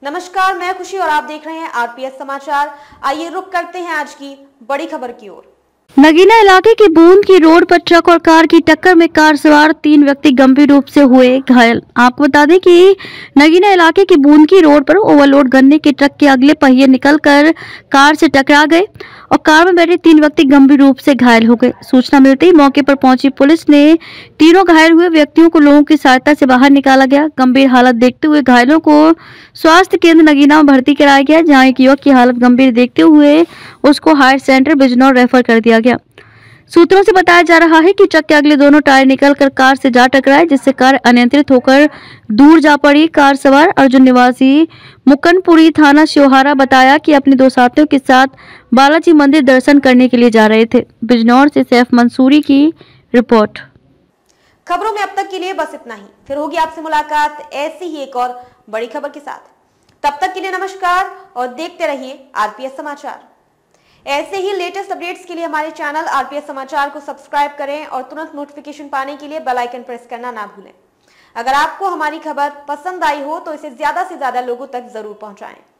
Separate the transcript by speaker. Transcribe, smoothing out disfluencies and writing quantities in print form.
Speaker 1: नमस्कार, मैं खुशी और आप देख रहे हैं आरपीएस समाचार। आइए रुक करते हैं आज की बड़ी खबर की ओर।
Speaker 2: नगीना इलाके की बूंद की रोड पर ट्रक और कार की टक्कर में कार सवार 3 व्यक्ति गंभीर रूप से हुए घायल। आपको बता दें कि नगीना इलाके की बूंद की रोड पर ओवरलोड गन्ने के ट्रक के अगले पहिए निकलकर कार से टकरा गए और कार में बैठे 3 व्यक्ति गंभीर रूप से घायल हो गए। सूचना मिलते ही मौके पर पहुंची पुलिस ने तीनों घायल हुए व्यक्तियों को लोगों की सहायता से बाहर निकाला गया। गंभीर हालत देखते हुए घायलों को स्वास्थ्य केंद्र नगीना में भर्ती कराया गया, जहाँ एक युवक की हालत गंभीर देखते हुए उसको हायर सेंटर बिजनौर रेफर कर दिया गया। सूत्रों से बताया जा रहा है कि ट्रक के अगले दोनों टायर निकलकर कार से जा टकराए, जिससे कार अनियंत्रित होकर दूर जा पड़ी। कार सवार अर्जुन निवासी मुकनपुरी थाना शिवहारा बताया कि अपने 2 साथियों के साथ बालाजी मंदिर दर्शन करने के लिए जा रहे थे। बिजनौर से सैफ मंसूरी की रिपोर्ट।
Speaker 1: खबरों में अब तक के लिए बस इतना ही। फिर होगी आपसे मुलाकात ऐसी ही एक और बड़ी खबर के साथ। तब तक के लिए नमस्कार और देखते रहिए आरपीएस समाचार। ऐसे ही लेटेस्ट अपडेट्स के लिए हमारे चैनल आरपीएस समाचार को सब्सक्राइब करें और तुरंत नोटिफिकेशन पाने के लिए बेल आइकन प्रेस करना ना भूलें। अगर आपको हमारी खबर पसंद आई हो तो इसे ज्यादा से ज्यादा लोगों तक जरूर पहुंचाएं।